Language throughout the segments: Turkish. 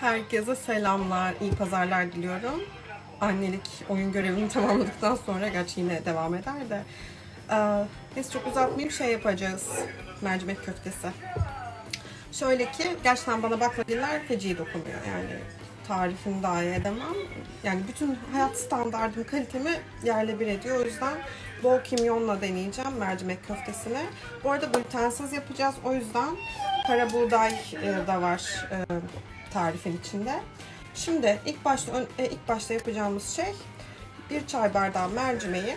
Herkese selamlar, iyi pazarlar diliyorum. Annelik oyun görevini tamamladıktan sonra, gerçi yine devam eder de. Neyse çok uzatmayayım, yapacağız. Mercimek köftesi. Şöyle ki, gerçekten bana baklagiller feci dokunuyor. Yani tarifini dahi edemem. Yani bütün hayat standartım, kalitemi yerle bir ediyor. O yüzden bol kimyonla deneyeceğim mercimek köftesini. Bu arada glutensiz yapacağız. O yüzden kara buğday da var tarifin içinde. Şimdi ilk başta yapacağımız şey, bir çay bardağı mercimeği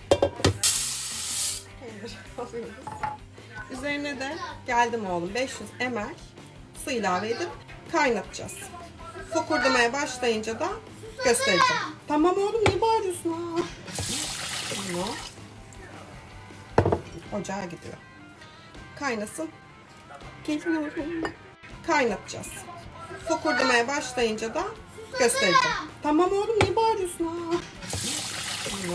alıyoruz. Üzerine de geldim oğlum 500 ml su ilave edip kaynatacağız. Fokurdamaya başlayınca da göstereceğim. Tamam oğlum, niye bağırıyorsun ha? Bunu ocağa gidiyor. Kaynasın. Geliyorum. Kaynatacağız. Fokurdamaya başlayınca da göstereceğim. Tamam oğlum, niye bağırıyorsun ha? Bunu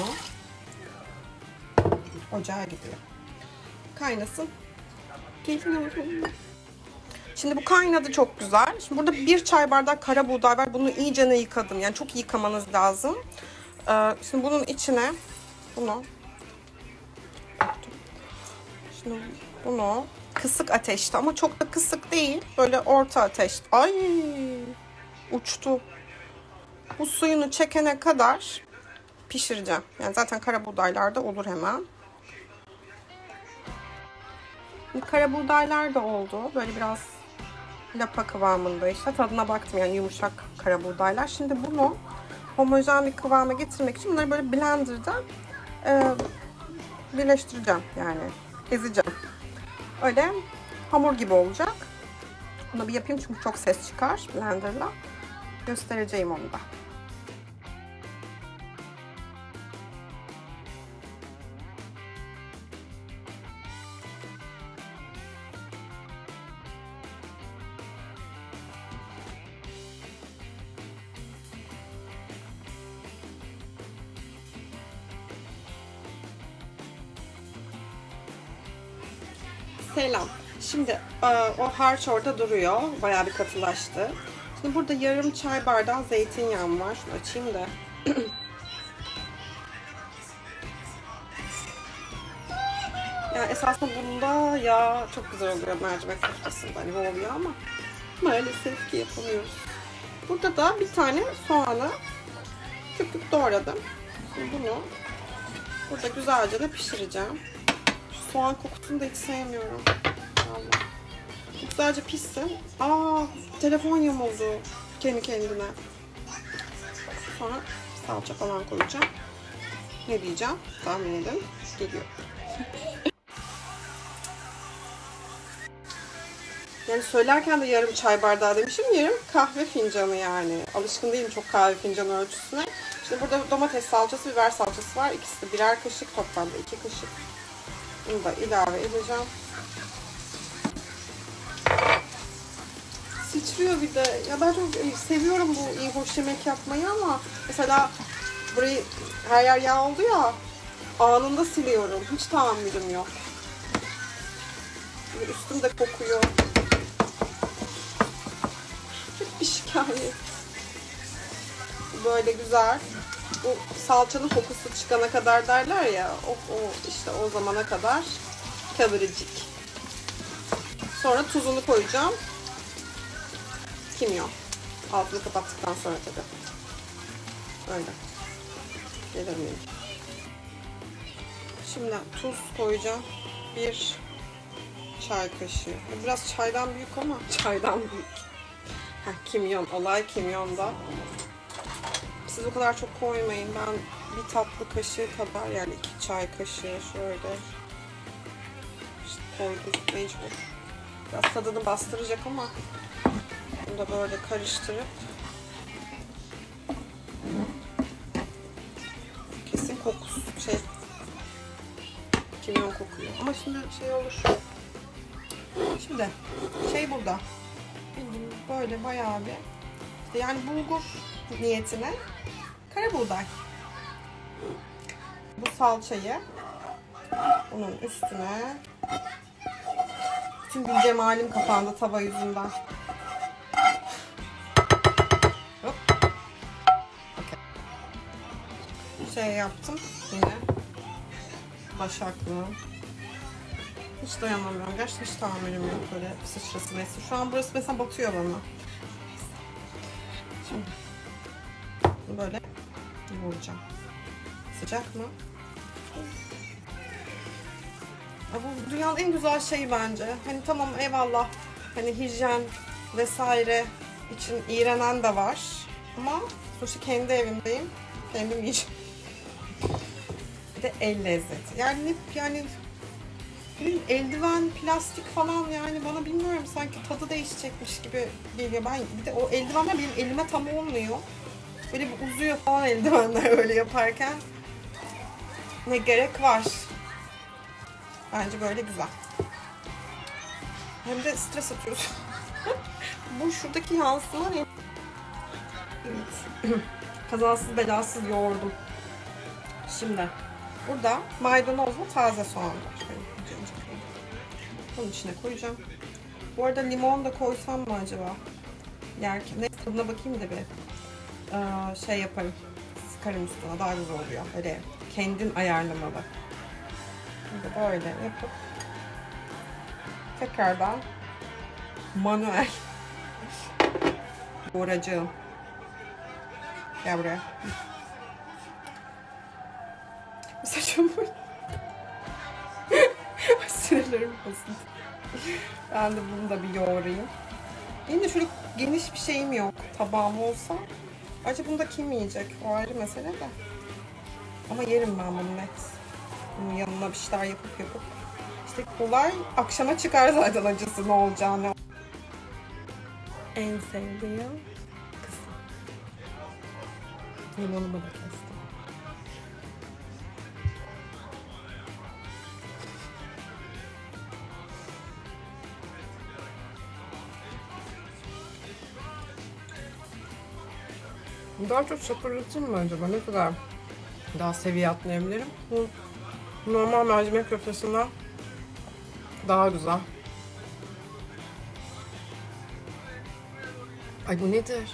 ocağa gidiyor. Kaynasın. Geliyorum. Şimdi bu kaynadı çok güzel. Şimdi burada bir çay bardak kara buğday var. Bunu iyicene yıkadım. Yani çok iyi yıkamanız lazım. Şimdi bunun içine bunu kısık ateşte, ama çok da kısık değil. Böyle orta ateş. Ay, uçtu. Bu suyunu çekene kadar pişireceğim. Yani zaten kara buğdaylar da olur hemen. Kara buğdaylar da oldu. Böyle biraz lapa kıvamında işte. Tadına baktım, yani yumuşak kara buğdaylar. Şimdi bunu homojen bir kıvama getirmek için bunları böyle blenderda birleştireceğim. Yani ezeceğim. Öyle hamur gibi olacak. Bunu bir yapayım çünkü çok ses çıkar blenderla. Göstereceğim onu da. Selam. Şimdi o harç orada duruyor. Bayağı bir katılaştı. Şimdi burada yarım çay bardağı zeytinyağım var. Şunu açayım da. Yani esasında bunda yağ çok güzel oluyor mercimek köftesinde. Hani oluyor ama maalesef ki yapamıyoruz. Burada da bir tane soğanı küp küp doğradım. Şimdi bunu burada güzelce de pişireceğim. Şu soğan kokusunu da hiç sevmiyorum. Allah. Güzelce pişsin. Telefon yamuldu kendi kendine. Sonra salça falan koyacağım. Ne diyeceğim? Tahmin edin. Geliyor. Yani söylerken de yarım çay bardağı demişim. Yarım kahve fincanı yani. Alışkın değilim çok kahve fincanı ölçüsüne. Şimdi burada domates salçası, biber salçası var. İkisi de birer kaşık, toplamda 2 kaşık. Bunu da ilave edeceğim. Sıçrıyor bir de. Ya ben çok seviyorum bu iyi hoş yemek yapmayı ama mesela burayı her yer yağ oldu ya, anında siliyorum. Hiç tahammülüm yok. Üstüm de kokuyor. Hep bir şikayet. Böyle güzel. Bu salçanın kokusu çıkana kadar derler ya. İşte o zamana kadar kıvırcık. Sonra tuzunu koyacağım. Kimyon. Altını kapattıktan sonra tabii. Öyle. Gelir miyim? Şimdi tuz koyacağım. 1 çay kaşığı. Biraz çaydan büyük ama çaydan büyük. Kimyon. Olay kimyonda. Siz o kadar çok koymayın. Ben bir tatlı kaşığı kadar, yani 2 çay kaşığı şöyle işte koydum mecbur. Biraz tadını bastıracak ama bunu da böyle karıştırıp kesin kokusu kimyon kokuyor. Ama şimdi olur. Şimdi burada böyle bayağı bir işte, yani bulgur niyetine kara buğday. Bu salçayı bunun üstüne, bütün gün cemalim kapandı tava yüzünden. şey yaptım yine. Başaklı. Hiç dayanamıyorum. Gerçekten hiç tahammülüm yok böyle sıçrası neyse. Şu an burası mesela batıyor bana. Şimdi böyle vuracağım. Sıcak mı? Bu dünyanın en güzel şeyi bence. Hani tamam eyvallah. Hani hijyen vesaire için iğrenen de var. Ama sonuçta kendi evimdeyim. Kendim yiyeceğim. Bir de el lezzeti. Yani eldiven, plastik falan yani bana bilmiyorum sanki tadı değişecekmiş gibi geliyor. Bir de o eldivenler benim elime tam olmuyor. Böyle bir uzuyor falan eldivenler öyle yaparken. Ne gerek var? Bence böyle güzel. Hem de stres atıyoruz. Bu şuradaki yansıma ne? Evet. Kazasız belasız yoğurdum. Şimdi burada maydanozla taze soğan var. Bunun içine koyacağım. Bu arada limon da koysam mı acaba? Yerken. Neyse tadına bakayım da bir şey yaparım. Sıkarım üstüne daha güzel oluyor. Öyle kendin ayarlamalı. Şimdi böyle yapıp tekrardan manuel doğrayacağım. Gel buraya. Saçım böyle. Sinirlerim bozuldu. Ben de bunu da bir yoğurayım. Yine şöyle geniş bir şeyim yok. Tabağım olsa. Acaba bunu da kim yiyecek? O ayrı mesele de. Ama yerim ben bunu net. Bunun yanına bir şeyler yapıp. İşte kolay. Akşama çıkar zaten acısı ne olacağını. En sevdiğim kısım. Limonumu da kestim. Daha çok şapırdatayım mı acaba? Ne kadar daha seviye atlayabilirim? Bu normal mercimek köftesinden daha güzel. Ay bu nedir?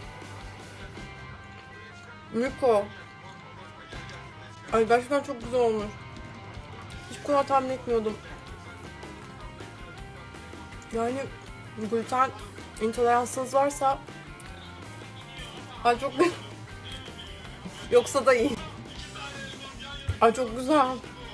Miko. Ay gerçekten çok güzel olmuş. Hiç bu kadar tahmin etmiyordum. Yani gluten intoleransınız varsa ay çok yoksa da iyi. Ay çok güzel.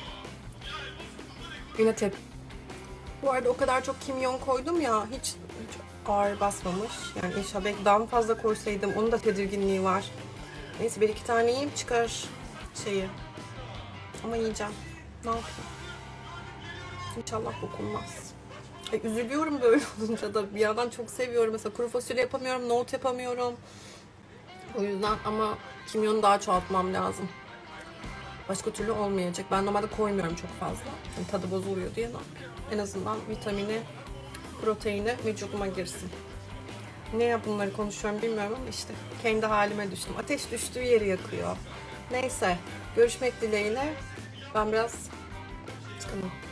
Yine bu arada o kadar çok kimyon koydum ya hiç ağır basmamış. Yani inşallah belki daha fazla koysaydım onun da tedirginliği var. Neyse bir iki tane yiyeyim çıkar şeyi. Ama yiyeceğim. Ne yapayım? İnşallah dokunmaz. Ay, üzülüyorum böyle olunca da bir yandan çok seviyorum. Mesela kuru fasulye yapamıyorum, nohut yapamıyorum. O yüzden ama kimyonu daha çoğaltmam lazım. Başka türlü olmayacak. Ben normalde koymuyorum çok fazla. Yani tadı bozuluyor diye en azından vitamini, proteini vücuduma girsin. Niye bunları konuşuyorum bilmiyorum ama işte kendi halime düştüm. Ateş düştüğü yeri yakıyor. Neyse görüşmek dileğiyle. Ben biraz çıkamam.